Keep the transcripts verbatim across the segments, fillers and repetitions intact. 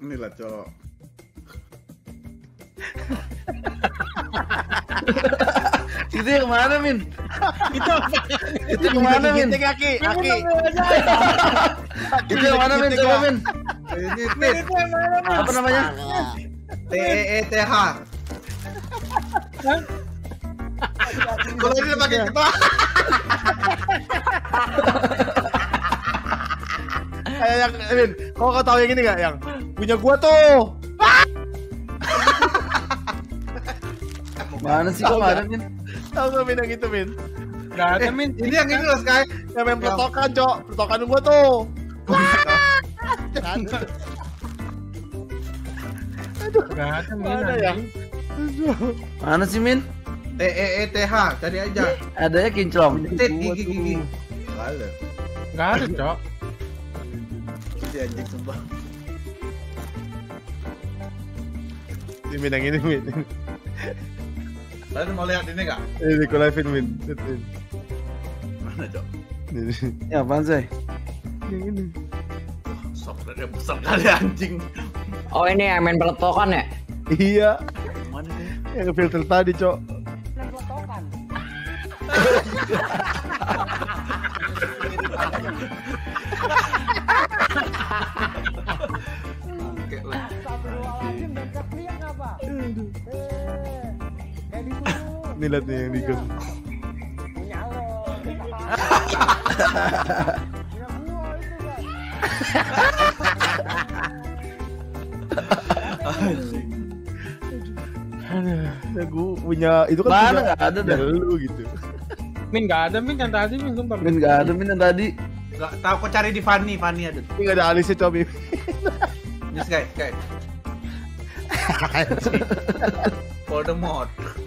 Inilah cok. Itu yang mana Min? Itu Itu yang mana Min? Kaki, kaki. Itu yang mana Min? Coba Min. Ini Min, itu yang mana, Min? Apa namanya? T E E T H. Kalau ini pakai ketawa. Kayak yang Min, kau kau tahu yang ini nggak yang punya gua tuh? Mana sih kemarin Min? Tahu nggak Min yang itu Min? Nggak ada Min. Ini yang ini loh Sky. Yang main peletokan cok, peletokan gua tuh. Nggak ada Min. Mana ya? Mana sih Min? T E E T H. Cari aja. Adanya kinclong. Tit gigi gigi. Ada. Nggak ada cok. Si anjing sumpah. Ini Min yang ini Min. Kalian mau lihat ini nggak? Ini ku live-in Min. Lihat, Min. Mana cok? Ini. Ya apaan sih? Yang ini. Software besar kali anjing. Oh ini yang main peletokan ya? Iya, Mana sih? yang filter tadi cok. Oke lah. Ini lihat nih yang digon. Ya gue punya itu kan Mana punya- nggak ada dah. punya lu gitu. Min nggak ada Min yang tadi Min sumpah. Min nggak ada Min yang tadi. Gak tahu kok cari di Fanny, Fanny ada. Ini nggak ada alisnya cok Bim. Ini Sky, Sky. Voldemort.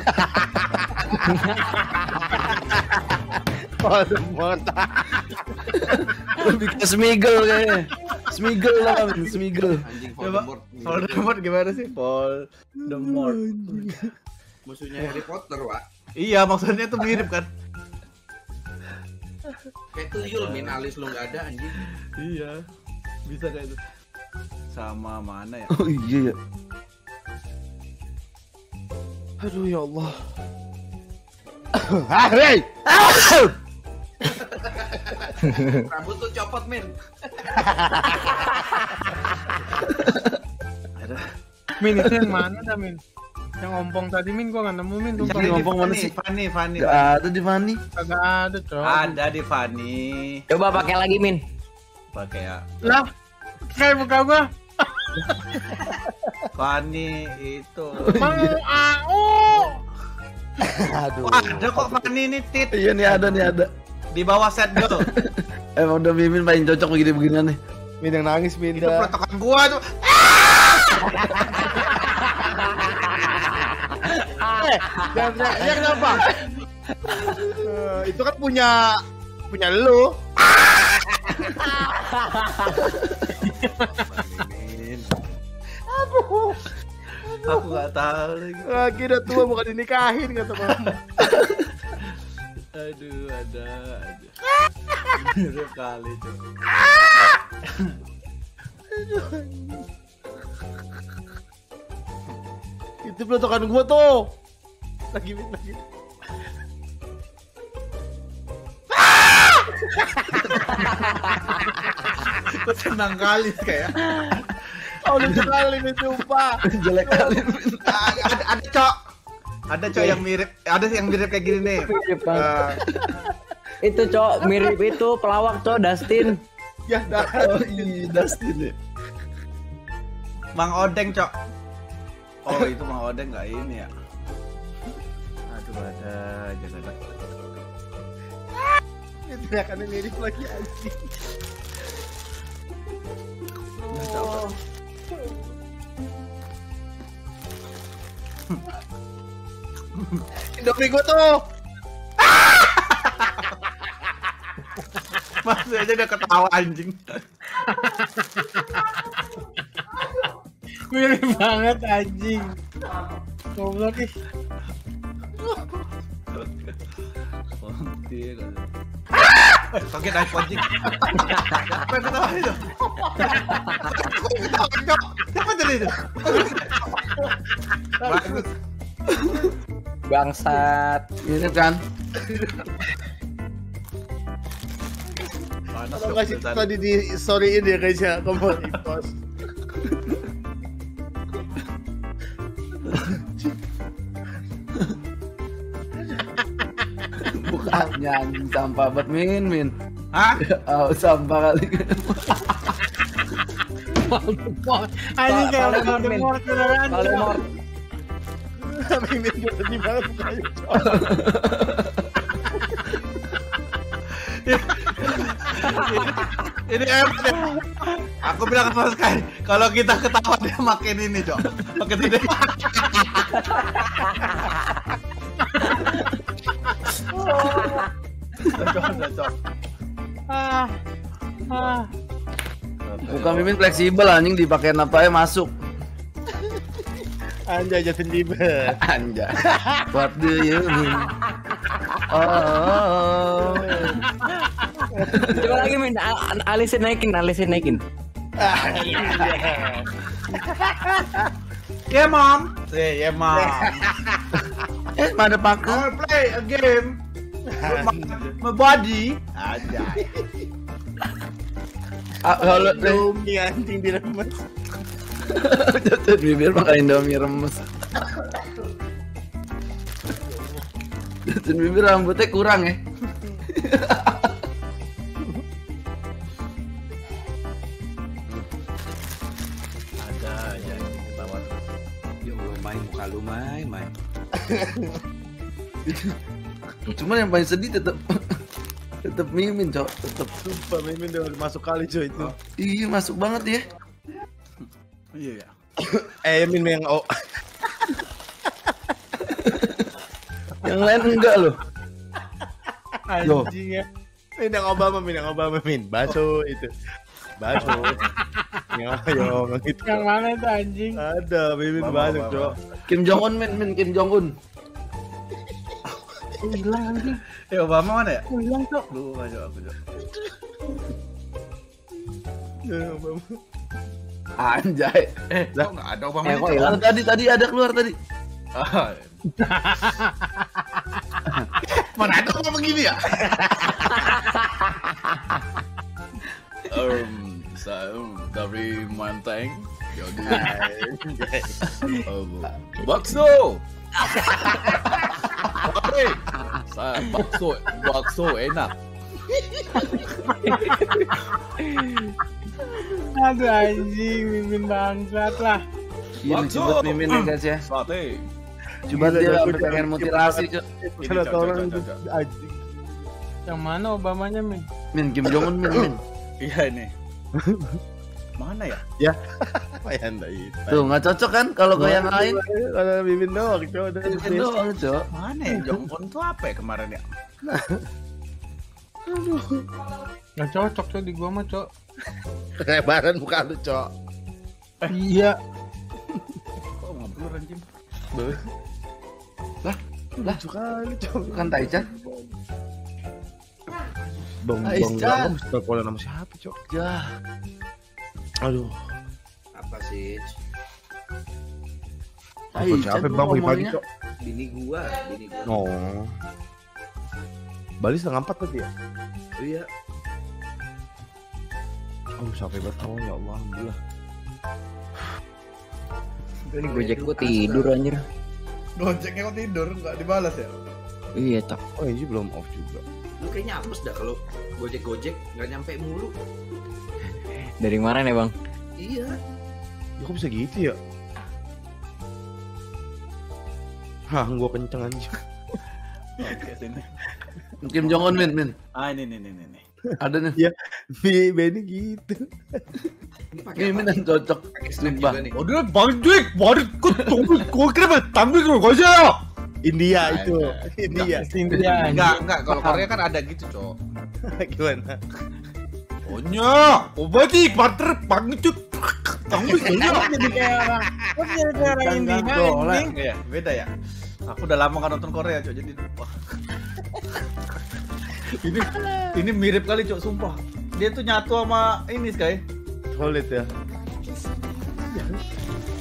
Voldemort. Lebih ke Smiggle kayaknya. Smiggle lah Min, Smiggle. Anjing Voldemort. Voldemort gimana sih? Voldemort. Musuhnya Harry Potter, Pak. Iya, maksudnya tuh mirip kan? Kayak tuyul, Min, alis lu nggak ada anjing. Iya. Bisa kayak itu. Sama mana ya? Oh iya ya. Aduh ya Allah. Ah, hey! Rambut tuh copot, Min. Min itu yang mana dah Min? Yang ompong tadi Min gua nggak nemu Min sumpah. Cari di ngomong mana Fanny, sih? Fanny, Fanny. Gak ada di Fanny. Kagak ada cok. Ada di Fanny. Coba pakai lagi Min. Pakai ya. Lah, kayak muka gua. Fanny itu. Mang au. Aduh. Wah, ada kok Fanny ini tit Iya nih ada nih ada. di bawah set girl. Emang udah Mimin paling cocok begini-beginian nih. Min yang nangis Min. Itu protokan gua tuh. Eh, jangan teriak kenapa? Eh, itu kan punya punya lu. Aduh. Aku nggak tahu lagi. Lagi udah tua bukan dinikahin kata mama. Aduh, ada, ada. Mirip kali tuh. Itu pelotokan gua tuh. Lagi Min lagi. Kok senang kali kayak. Oh, lucu kali Min sumpah. Jelek kali. ada, ada cok. Ada cok yang mirip, ada yang mirip kayak gini nih. Mirip Bang. Eh, Itu cok mirip itu pelawak cok Dustin. Ya dah. Oh iya Dustin ya. Mang Odeng cok. Oh itu Mang Odeng nggak ini ya. Aduh ada aja ada. Itu teriakannya mirip lagi anjing. Oh. Indomie gua tuh. Masih aja dia ketawa anjing. Mirip banget anjing. Goblok ih. Oh, dia kan. Kaget aku anjing. Apa yang ketawa itu? Siapa tadi itu? Bagus. Bangsat. Ini kan. Panas Kalau dong, kasih Sultan. tadi di storyin ya guys ya, kamu di post. Bukannya anjing sampah buat Min, Min. Hah? Oh, sampah kali. Anjing kayak Paling udah Min. mort beneran. Kalau mau Mimin udah di mana mukanya, Cok. Ini M deh. Aku bilang sama Sky, kalau kita ketawa dia makin ini, Cok. Makin ini. Cok, Cok. Ah. Ah. Bukan Mimin fleksibel anjing dipakein apa ya masuk. Anjay Justin Bieber. Anjay. What do you mean? Oh. coba lagi Min, A- alisin naikin, alisin naikin. Yeah, Mom. Say, yeah, Mom. Eh, ada I pakai. wanna play a game. My, my body. Anjay. Ah, kalau Indomie anjing diremes. Justin Bieber pakai Indomie remes. Justin Bieber rambutnya kurang ya. Ada aja yang ketawa terus. Yo, main muka lu main, main. Cuman yang paling sedih tetap tetap Mimin, Cok. Tetap. Sumpah Mimin udah masuk kali coy itu. Iya, masuk banget ya. Iya ya. Eh Mimin yang oh. Yang lain enggak loh. Anjing ya. Min yang Obama, Min yang Obama, Min. Baso itu. Baso. Yang ayo gitu. Yang mana itu anjing? Ada Mimin Obama, banyak, Obama. Cok. Kim Jong Un, Min, Min Kim Jong Un. Oh, hilang anjing. Eh, Obama mana ya? Oh, hilang Cok. Lupa, Cok, aku, Cok. Ya, Obama. Anjay. Eh, kok nggak ada Obama? Eh, ini, kok Cok? hilang? Tadi tadi ada keluar tadi. Ah, mana ada Obama begini ya? um, saya dari Manteng. Jadi, um, bakso. Oke, saya bakso, bakso enak. Aduh anjing, mimin bangsat lah. Iya, Bakso. buat Mimin ya guys ya. Sate. Coba Gila, dia aku sampai pengen jangan- mutilasi, Cok. Ini, Salah Cok, orang Cok, itu Cok, Cok. anjing. Yang mana Obamanya Min? Min Kim Jong Un, Min, Min. Iya ini. Mana ya? Apa ya anda itu? Tuh, nggak cocok kan kalau ke yang lain? Kalau Mimin doang, Cok. Udah Mimin doang, Cok. Mana ya? Jongkon tuh apa ya kemarin ya? Gak cocok Cok di gua mah Cok. Lebaran muka lu, Cok. Iya. Kok nggak blur anjing? Lah, Lucu kali, Cok. kan Taichan. Bang, Ais, bang, Chan. bang, mesti teleponan sama siapa, Cok? Ya, Aduh. Apa sih? Telepon Taichan siapa, gua Bang? Pagi-pagi, ngomongnya. Cok. Bini gua, bini gua. Oh. Bali setengah empat tadi ya? Iya. Oh, sampai banget. Oh, ya Allah, alhamdulillah. Ini Gojek gua tidur anjir. Gojeknya kok tidur nggak dibalas ya? Iya tak. Oh, ini belum off juga. Lu kayaknya hapus dah kalau gojek-gojek nggak nyampe mulu. Dari kemarin ya bang? Iya. Ya, kok bisa gitu ya? Hah, gua kenceng anjing. Oke sini. Kim Jong Un, Min, Min. Ah ini nih nih nih. nih. Ada nih. Iya, Bi Benny gitu. Ini pakai Mimin apa? yang cocok. Pakai snap Sumpah. juga nih. Udah bangdik, bangdik, kau kau kira tampil kau kau siapa? India Nah, itu. nah. India. India anjing. Enggak enggak kalau Korea kan ada gitu cok. Gimana? Ohnya, obatik, partner, pangecut, tampil Jadi kayak orang. Kok jadi kayak orang India anjing? Iya, beda ya. Aku udah lama kan nonton Korea cok, jadi wah. ini ini mirip kali cok sumpah. Dia tuh nyatu sama ini Sky. Solid ya.